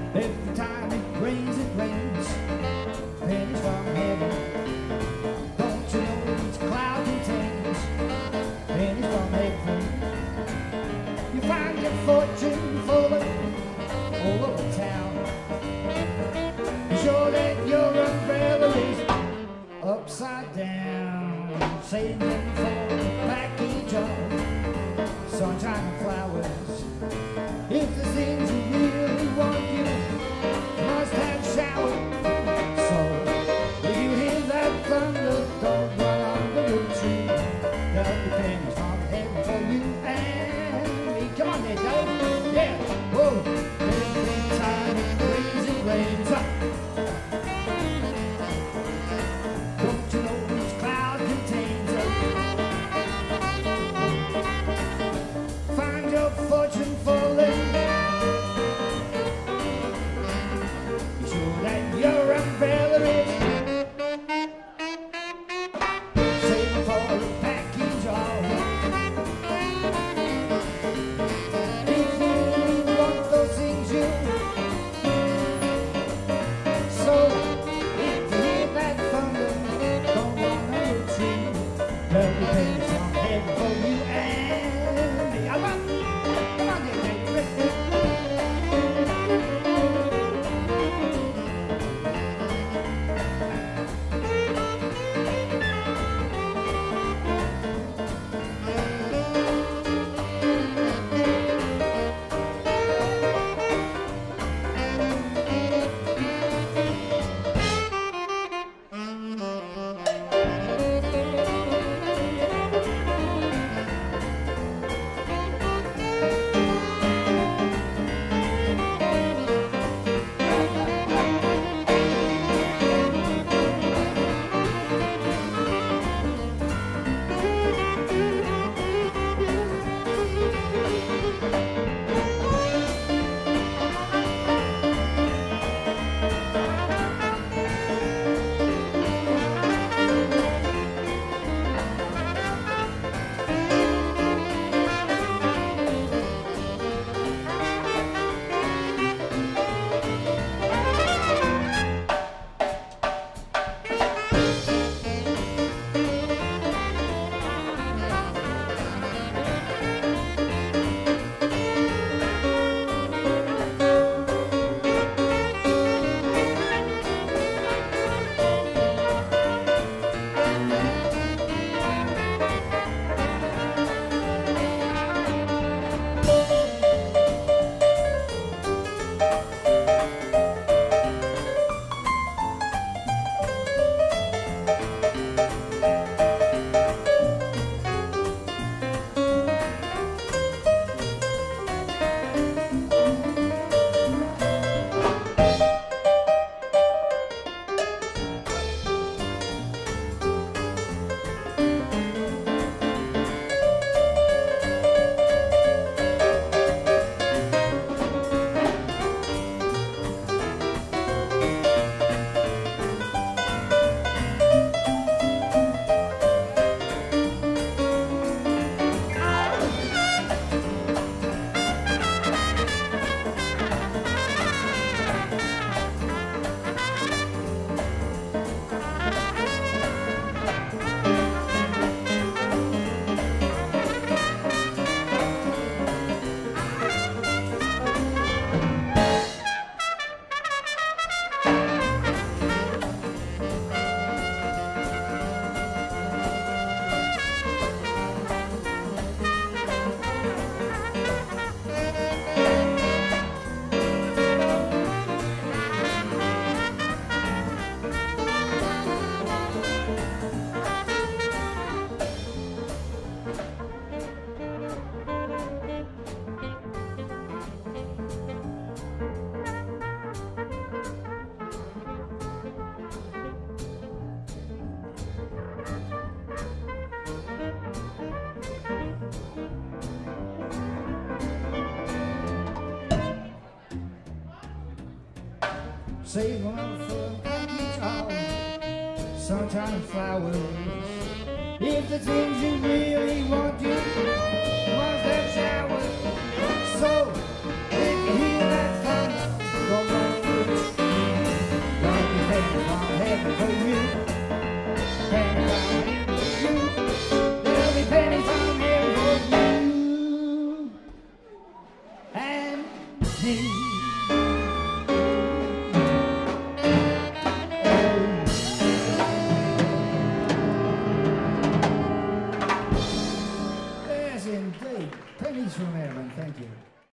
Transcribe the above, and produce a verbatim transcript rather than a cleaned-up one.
Every time it rains, it rains. Pennies from heaven. Don't you know each cloud contains pennies from heaven? You find your fortune falling all over town. Be sure that your umbrella is upside down. Saving for the package of sunshine and flowers. If the things you really want, you must have showered. So if you hear that thunder, don't run under the tree. There'll be pennies from heaven for you and me. Come on there, Dave. Yeah. Whoa. Every time it rains, it rains. Don't you know each cloud contains a find your fortune falling. Be sure that your umbrella is saving for a package of. If you want those things you so if you hear that thunder, don't run on the tree. There'll be pennies from heaven for you and me. I love you. Come on, there, baby. Save them for a package of sunshine and flowers. If the things you really want, you